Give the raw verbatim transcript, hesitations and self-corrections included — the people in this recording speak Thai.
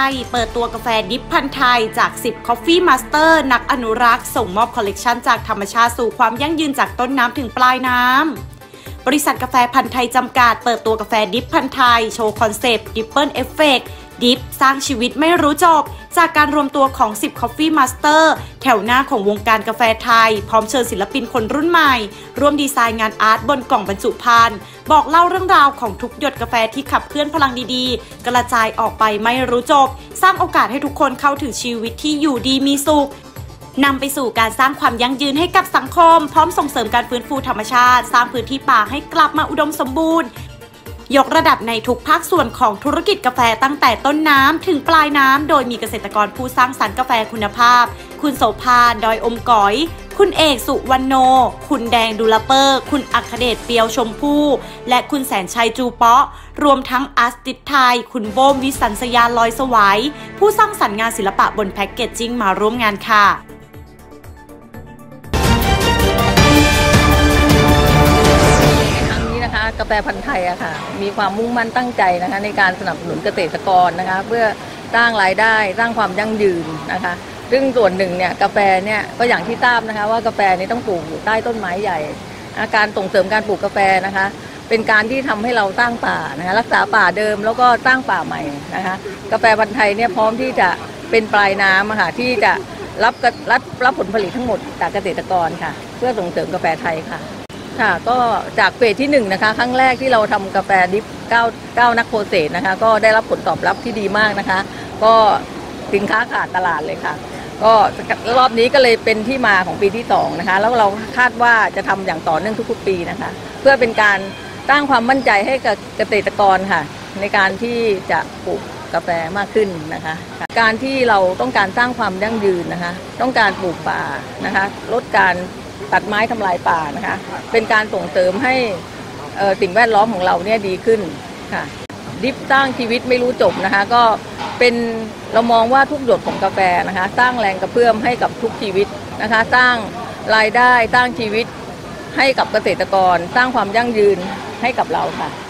ยเปิดตัวกาแฟดิฟพันธุ์ไทยจากสิบ Coffee Master นักอนุรักษ์ส่งมอบคอลเลกชันจากธรรมชาติสู่ความยั่งยืนจากต้นน้ำถึงปลายน้ำบริษัทกาแฟพันธุ์ไทยจำกัดเปิดตัวกาแฟดิฟพันธุ์ไทยโชว์คอนเซปต์ดิปเปิลเอฟเฟกต์ดิฟสร้างชีวิตไม่รู้จบจากการรวมตัวของสิบ Coffee Master แถวหน้าของวงการกาแฟไทยพร้อมเชิญศิลปินคนรุ่นใหม่ร่วมดีไซน์งานอาร์ตบนกล่องบรรจุภัณฑ์บอกเล่าเรื่องราวของทุกหยดกาแฟที่ขับเคลื่อนพลังดีๆกระจายออกไปไม่รู้จบสร้างโอกาสให้ทุกคนเข้าถึงชีวิตที่อยู่ดีมีสุขนำไปสู่การสร้างความยั่งยืนให้กับสังคมพร้อมส่งเสริมการฟื้นฟูธรรมชาติสร้างพื้นที่ป่าให้กลับมาอุดมสมบูรณ์ยกระดับในทุกภาคส่วนของธุรกิจกาแฟตั้งแต่ต้นน้ำถึงปลายน้ำโดยมีเกษตรกรผู้สร้างสรรค์กาแฟคุณภาพคุณโสภาดอยอมก๋อยคุณเอกสุวรรณโนคุณแดงดูลเปอร์คุณอัคเดชเปียวชมพู่และคุณแสนชัยจูเปาะรวมทั้งอาร์ติสต์ไทยคุณโบมวิสัญสยาลอยสวายผู้สร้างสรรค์งานศิลปะบนแพ็กเกจจิ้งมาร่วมงานค่ะกาแฟพันธุ์ไทยอะค่ะมีความมุ่งมั่นตั้งใจนะคะในการสนับสนุนเกษตรกรนะคะเพื่อสร้างรายได้สร้างความยั่งยืนนะคะซึ่งส่วนหนึ่งเนี่ยกาแฟเนี่ยก็อย่างที่ทราบนะคะว่ากาแฟนี่ต้องปลูกอยู่ใต้ต้นไม้ใหญ่การส่งเสริมการปลูกกาแฟนะคะเป็นการที่ทำให้เราสร้างป่านะคะรักษาป่าเดิมแล้วก็สร้างป่าใหม่นะคะกาแฟพันธุ์ไทยเนี่ยพร้อมที่จะเป็นปลายน้ำค่ะที่จะรับรับรับผลผลิตทั้งหมดจากเกษตรกรค่ะเพื่อส่งเสริมกาแฟไทยค่ะค่ะก็จากเฟสที่หนึ่งนะคะครั้งแรกที่เราทำกาแฟดิฟเก้าเก้านักโปรเซสนะคะก็ได้รับผลตอบรับที่ดีมากนะคะก็สินค้าขาดตลาดเลยค่ะก็รอบนี้ก็เลยเป็นที่มาของปีที่สองนะคะแล้วเราคาดว่าจะทำอย่างต่อเนื่องทุกๆปีนะคะเพื่อเป็นการสร้างความมั่นใจให้กับเกษตรกรค่ะในการที่จะปลูกกาแฟมากขึ้นนะคะการที่เราต้องการสร้างความยั่งยืนนะคะต้องการปลูกป่านะคะลดการตัดไม้ทำลายป่านะคะเป็นการส่งเสริมให้สิ่งแวดล้อมของเราเนี่ยดีขึ้นค่ะดิฟสร้างชีวิตไม่รู้จบนะคะก็เป็นเรามองว่าทุกหยดของกาแฟนะคะสร้างแรงกระเพื่อมให้กับทุกชีวิตนะคะสร้างรายได้สร้างชีวิตให้กับเกษตรกรสร้างความยั่งยืนให้กับเราค่ะ